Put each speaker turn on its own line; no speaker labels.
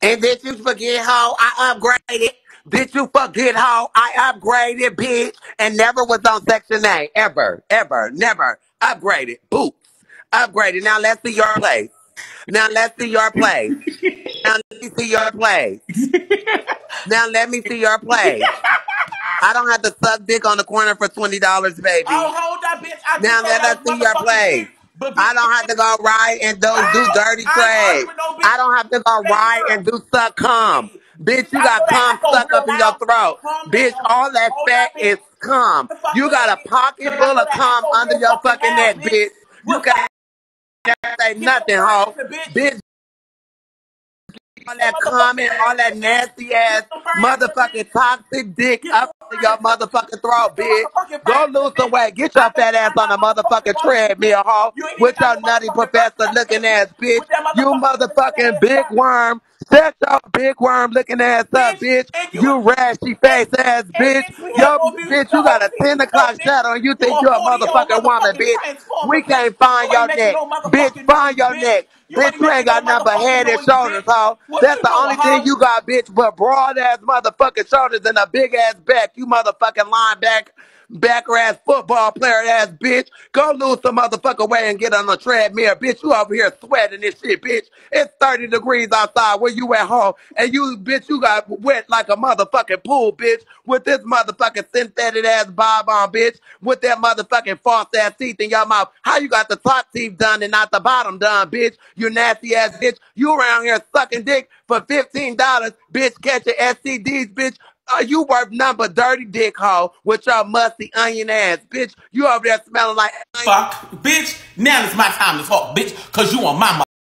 And bitch, you forget how I upgraded. Bitch, you forget how I upgraded, bitch. And never was on Section 8. Ever, ever, never. Upgraded. Boots. Upgraded. Now let's see your place. Now let's see your place. Now let me see your place. Now let me see your place. I don't have to suck dick on the corner for $20, baby.
Oh, hold that, bitch. I just
Now
told
let
that
us
was
see your
motherfucking
place.
dick. But, bitch,
I don't have to go ride and do dirty
I ain't
trades.
arguing with no bitch.
I don't have to go
Baby
ride
girl.
and do suck cum. Bitch, you
I know
got
that
cum
echo
stuck
real
up in your
loud.
throat.
Calm
Bitch,
down.
all that
Hold
fat
that, bitch.
is cum.
The fuck
You
up,
got a
bitch.
pocket
Cause I
full
know
of
that
cum
echo
under
real
your
fucking
fucking
loud,
neck,
bitch.
bitch. You
Real
can't say
Get your
nothing, ho.
furniture, bitch.
Bitch, all
Get your
that cum
motherfucking
and all that
furniture, bitch.
nasty ass
Get some furniture, bitch.
motherfucking toxic dick
Get
up
some
in your
furniture.
motherfucking
Get
throat,
some
bitch.
motherfucking
Go
furniture,
lose some
bitch.
weight. Get
I
your
bet
fat
you
ass
got
on
my
the
motherfucking
motherfucking
furniture, bitch.
treadmill, ho.
You ain't even
With
got
your
no
nutty
motherfucking
professor
furniture,
looking
bitch.
ass, bitch.
With that
You
motherfucking furniture
motherfucking
ass
big
furniture,
worm. Shut your big worm looking ass up,
bitch.
bitch.
And you
You rashy face ass,
and
bitch.
bitch, we had
Yo,
more views
bitch,
than
you
the
got
whole
a
TV
10
show,
o'clock
bitch.
shadow and you
You
think
a
you a
40-year-old
motherfucking woman,
motherfucking
bitch.
transformer,
We
bitch.
can't find
You ain't
your
making
neck.
no
Bitch,
motherfucking
find
noise,
your
bitch.
neck.
You
Bitch,
ain't
you ain't
making no
got nothing but
motherfucking
head and
noise,
shoulders,
bitch.
ho.
What
That's
you
the
doing,
only thing
hoe?
you got, bitch, but broad ass motherfucking shoulders and a big ass back. You motherfucking linebacker, backer ass football player ass bitch. Go lose some motherfucking weight and get on the treadmill, bitch. You over here sweating this shit, bitch. It's 30 degrees outside where you at home. And you, bitch, you got wet like a motherfucking pool, bitch. With this motherfucking synthetic ass bob on, bitch. With that motherfucking false ass teeth in your mouth. How you got the top teeth done and not the bottom done, bitch? You nasty ass bitch. You around here sucking dick for $15, bitch, catching STDs, bitch. You worth number dirty dick hole with your musty onion ass, bitch. You over there smelling like
Fuck, bitch. Now it's my time to talk, bitch, cause you on my